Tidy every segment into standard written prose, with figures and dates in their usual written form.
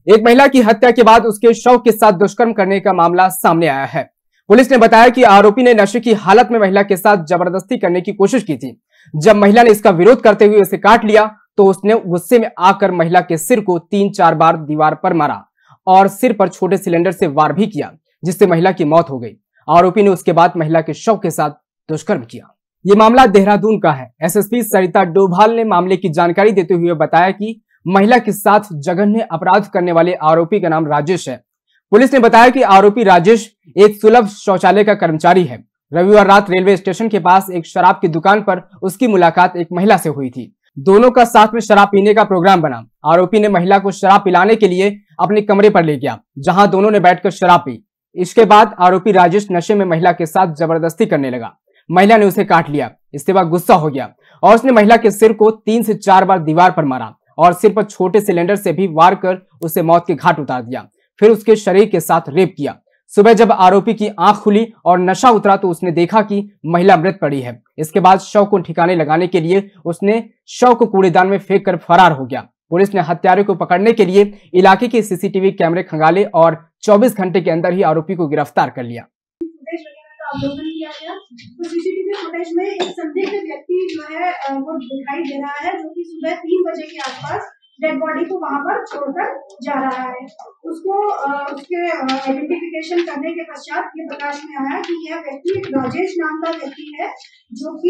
एक महिला की हत्या के बाद उसके शव के साथ दुष्कर्म करने का मामला सामने आया है। पुलिस ने बताया कि आरोपी ने नशे की हालत में महिला के साथ जबरदस्ती करने की कोशिश की थी। जब महिला ने इसका विरोध करते हुए उसे काट लिया तो उसने गुस्से में आकर महिला के सिर को 3-4 बार दीवार पर मारा और सिर पर छोटे सिलेंडर से वार भी किया, जिससे महिला की मौत हो गई। आरोपी ने उसके बाद महिला के शव के साथ दुष्कर्म किया। ये मामला देहरादून का है। एसएसपी सरिता डोभाल ने मामले की जानकारी देते हुए बताया कि महिला के साथ जघन्य अपराध करने वाले आरोपी का नाम राजेश है। पुलिस ने बताया कि आरोपी राजेश एक सुलभ शौचालय का कर्मचारी है। रविवार रात रेलवे स्टेशन के पास एक शराब की दुकान पर उसकी मुलाकात एक महिला से हुई थी। दोनों का साथ में शराब पीने का प्रोग्राम बना। आरोपी ने महिला को शराब पिलाने के लिए अपने कमरे पर ले गया, जहां दोनों ने बैठकर शराब पी। इसके बाद आरोपी राजेश नशे में महिला के साथ जबरदस्ती करने लगा। महिला ने उसे काट लिया। इसके बाद गुस्सा हो गया और उसने महिला के सिर को 3 से 4 बार दीवार पर मारा और सिर पर छोटे सिलेंडर से भी वार कर उसे मौत के घाट उतार दिया। फिर उसके शरीर के साथ रेप किया। सुबह जब आरोपी की आंख खुली और नशा उतरा तो उसने देखा कि महिला मृत पड़ी है। इसके बाद शव को ठिकाने लगाने के लिए उसने शव को कूड़ेदान में फेंक कर फरार हो गया। पुलिस ने हत्यारे को पकड़ने के लिए इलाके के सीसीटीवी कैमरे खंगाले और 24 घंटे के अंदर ही आरोपी को गिरफ्तार कर लिया। अवलोकन किया गया तो सीसीटीवी फुटेज में एक संदिग्ध व्यक्ति जो है वो दिखाई दे रहा है, जो कि सुबह 3 बजे के आसपास डेड बॉडी को वहां पर छोड़कर जा रहा है। उसको उसके आइडेंटिफिकेशन करने के पश्चात ये प्रकाश में आया कि यह व्यक्ति राजेश नाम का व्यक्ति है, जो कि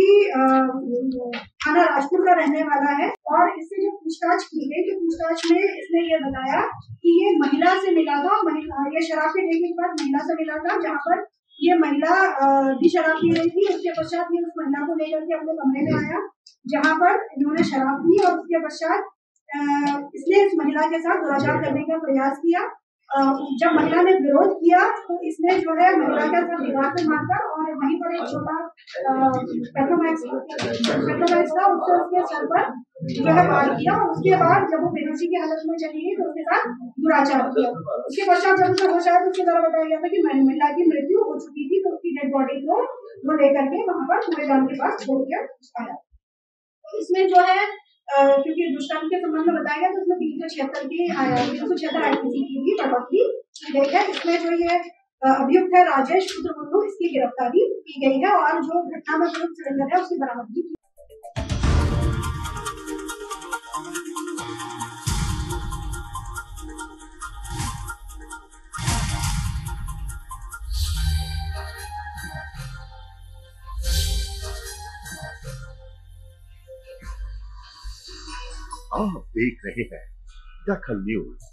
थाना राजपुर का रहने वाला है। और इससे जो पूछताछ की गई तो पूछताछ में इसने ये बताया कि ये महिला से मिला था। ये शराब पीने के बाद महिला से मिला था, जहाँ पर ये महिला भी शराब पी रही थी। उसके पश्चात ये उस महिला को लेकर के अपने कमरे में आया, जहाँ पर इन्होंने शराब पी और उसके पश्चात इसने इस महिला के साथ दुराचार करने का प्रयास किया। जब महिला ने विरोध किया तो इसने जो है महिला के साथ दीवार पर मारकर और वहीं पर एक छोटा पेट्रोमैक्स था उससे उसके सर पर जो है वार किया। उसके बाद जब वो बेहोशी की हालत में चली गई तो उसके साथ दुराचार किया। उसके पश्चात जब उसे होश आया तो उसके द्वारा बताया गया था कि महिला की मृत्यु हो चुकी थी, तो उसकी डेड बॉडी को वो लेकर के वहां पर कूड़ेदान के पास छोड़ कर आया। इसमें जो है क्योंकि दुष्कर्म के संबंध में बताया गया तो इसमें 376 की 376 आईपीसी की भी बढ़ोतरी की गई है। इसमें जो ये अभियुक्त है राजेश पुत्र मुन्नू, इसकी गिरफ्तारी की गई है और जो घटना में प्रयुक्त सिलेंडर है उसकी बरामदगी की। आप देख रहे हैं दखल न्यूज।